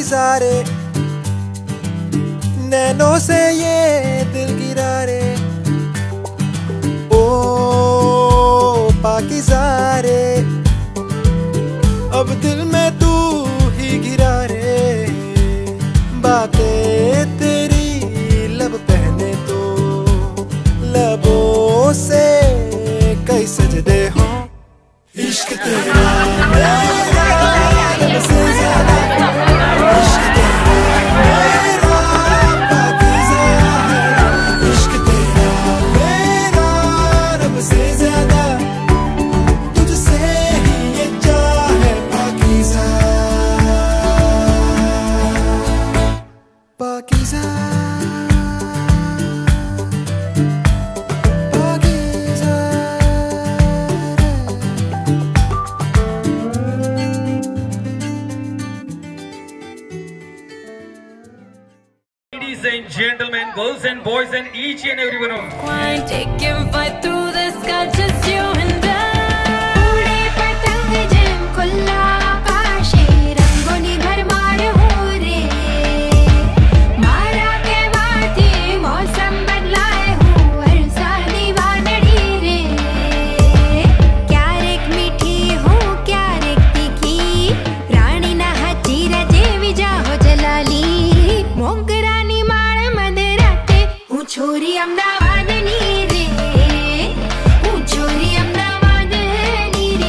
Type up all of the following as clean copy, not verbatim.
पाकिज़ा रे, नैनों से ये दिल गिरा रे। ओ पाकिज़ा रे, अब दिल में तू ही गिरा रे। बातें तेरी लब पहने तो लबों से कई सजदे हों। इश्क तेरा मेरा लब से ज़्यादा, इश्क तेरा मेरा पाकिज़ा है। इश्क तेरा मेरा लब से ज़्यादा, तुझसे ही ये चाहे पाकिज़ा। पाकिज़ा Ladies and gentlemen, girls and boys and each and every one of you. Take and fight through the sky, just you and I. उड़े पतंग जिम खुला आकाशे, रंगोनी भरमार हो रे। मारा के माथे मौसम बदलाए हो, हरसा दीवानड़ी रे। क्यारेक मीठी हो क्यारेक तीखी, रानी ना हचीरा जेवी जाहो जलाली। मोगरानी माळ मदराते, हूँ छोरी अमदावादनी रे। हूँ छोरी अमदावादनी रे।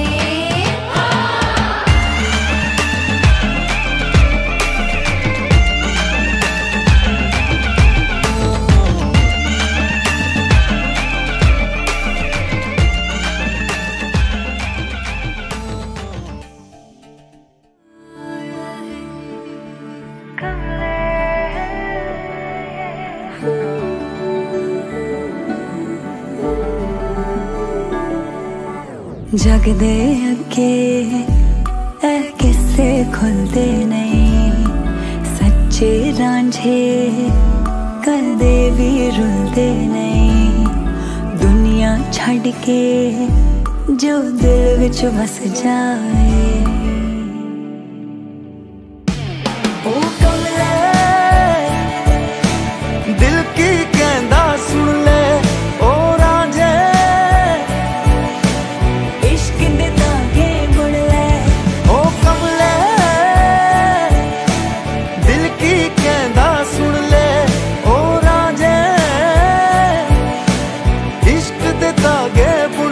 जगदे अगे ऐ किस्से खुलदे नहीं, सच्चे रांझे कदे भी रुलदे नहीं। दुनिया छड़ के जो दिल विच बस जाए, ओ कमले दिल की कहंदा सुन ले। ओ रांझे इश्क दे धागे बुन ले। ओ कमले दिल की कहंदा सुन ले। ओ रांझे इश्क दे धागे बुन